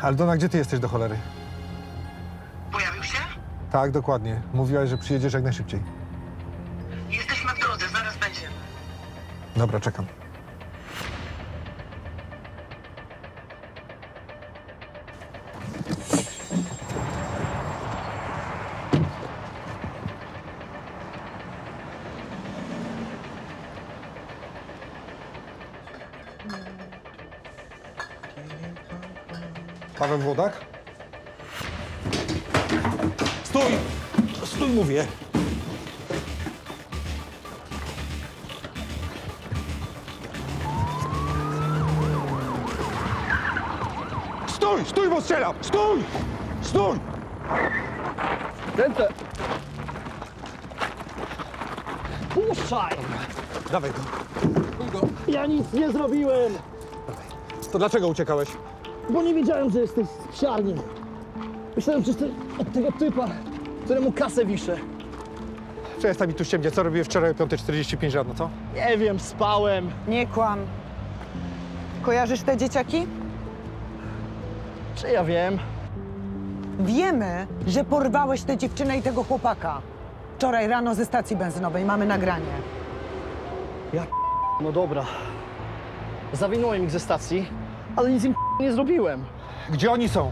Aldona, gdzie ty jesteś do cholery? Pojawił się? Tak, dokładnie. Mówiłaś, że przyjedziesz jak najszybciej. Jesteśmy w drodze, zaraz będziemy. Dobra, czekam. Paweł Włodak? Stój! Stój, mówię! Stój! Stój, bo strzelam! Stój! Stój! Ręce! Puszczaj! Dawaj go. Ja nic nie zrobiłem! To dlaczego uciekałeś? Bo nie wiedziałem, że jesteś z psiarni. Myślałem, że jesteś od tego typa, któremu kasę wiszę. Przestań mi tu ściemnie. Co robię wczoraj o 5:45 rano, co? Nie wiem, spałem. Nie kłam. Kojarzysz te dzieciaki? Czy ja wiem? Wiemy, że porwałeś tę dziewczynę i tego chłopaka. Wczoraj rano ze stacji benzynowej mamy nagranie. No dobra. Zawinąłem ich ze stacji, ale nic im nie zrobiłem. Gdzie oni są?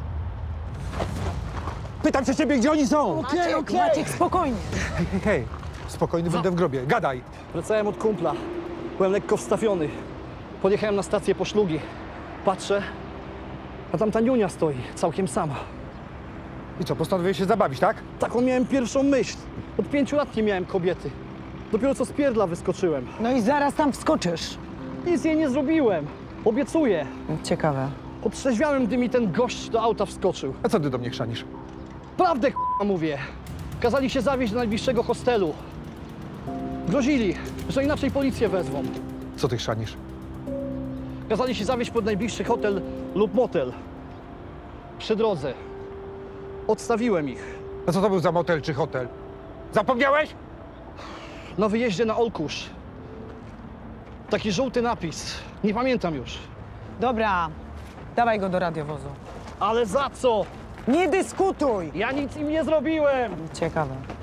Pytam się ciebie, gdzie oni są? Maciek, spokojnie. Hej, spokojny będę w grobie. Gadaj. Wracałem od kumpla. Byłem lekko wstawiony. Podjechałem na stację po szlugi. Patrzę, a tam ta niunia stoi, całkiem sama. I co, postanowiłeś się zabawić, tak? Taką miałem pierwszą myśl. Od 5 lat nie miałem kobiety. Dopiero co z pierdla wyskoczyłem. No i zaraz tam wskoczysz. Nic jej nie zrobiłem. Obiecuję. Ciekawe. Otrzeźwiałem, gdy mi ten gość do auta wskoczył. A co ty do mnie chrzanisz? Prawdę mówię. Kazali się zawieźć do najbliższego hostelu. Grozili, że inaczej policję wezwą. Co ty chrzanisz? Kazali się zawieźć pod najbliższy hotel lub motel. Przy drodze. Odstawiłem ich. A co to był za motel czy hotel? Zapomniałeś? Na wyjeździe na Olkusz. Taki żółty napis. Nie pamiętam już. Dobra, dawaj go do radiowozu. Ale za co? Nie dyskutuj! Ja nic im nie zrobiłem! Ciekawe.